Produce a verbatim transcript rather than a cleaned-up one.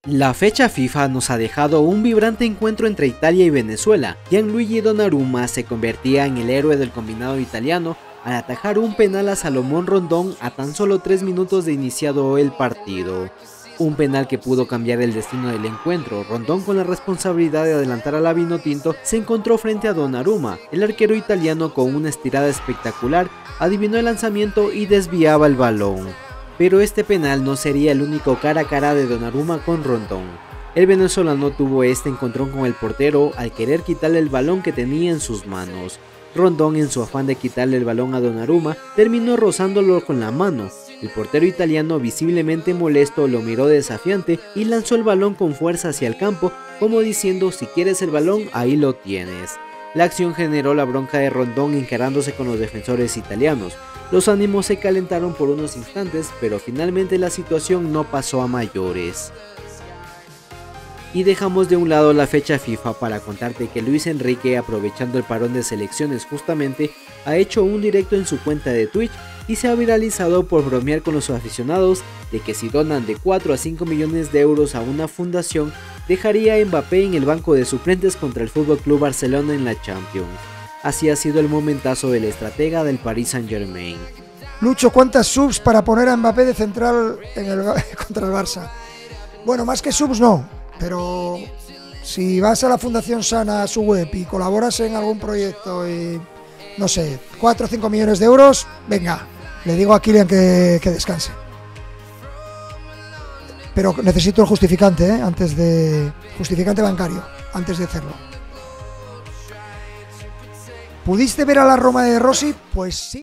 La fecha FIFA nos ha dejado un vibrante encuentro entre Italia y Venezuela. Gianluigi Donnarumma se convertía en el héroe del combinado italiano al atajar un penal a Salomón Rondón a tan solo tres minutos de iniciado el partido. Un penal que pudo cambiar el destino del encuentro. Rondón, con la responsabilidad de adelantar a la Vinotinto, se encontró frente a Donnarumma. El arquero italiano, con una estirada espectacular, adivinó el lanzamiento y desviaba el balón. Pero este penal no sería el único cara a cara de Donnarumma con Rondón. El venezolano tuvo este encontrón con el portero al querer quitarle el balón que tenía en sus manos. Rondón, en su afán de quitarle el balón a Donnarumma, terminó rozándolo con la mano. El portero italiano, visiblemente molesto, lo miró desafiante y lanzó el balón con fuerza hacia el campo, como diciendo: si quieres el balón, ahí lo tienes. La acción generó la bronca de Rondón encarándose con los defensores italianos. Los ánimos se calentaron por unos instantes, pero finalmente la situación no pasó a mayores. Y dejamos de un lado la fecha FIFA para contarte que Luis Enrique, aprovechando el parón de selecciones justamente, ha hecho un directo en su cuenta de Twitch y se ha viralizado por bromear con los aficionados de que si donan de cuatro a cinco millones de euros a una fundación, dejaría a Mbappé en el banco de suplentes contra el F C Barcelona en la Champions. Así ha sido el momentazo del estratega del Paris Saint-Germain. Lucho, ¿cuántas subs para poner a Mbappé de central en el, contra el Barça? Bueno, más que subs no, pero si vas a la Fundación Sana, a su web, y colaboras en algún proyecto y, no sé, cuatro o cinco millones de euros, venga, le digo a Kylian que, que descanse. Pero necesito el justificante, ¿eh? Antes de... justificante bancario, antes de hacerlo. ¿Pudiste ver a la Roma de Rossi? Pues sí.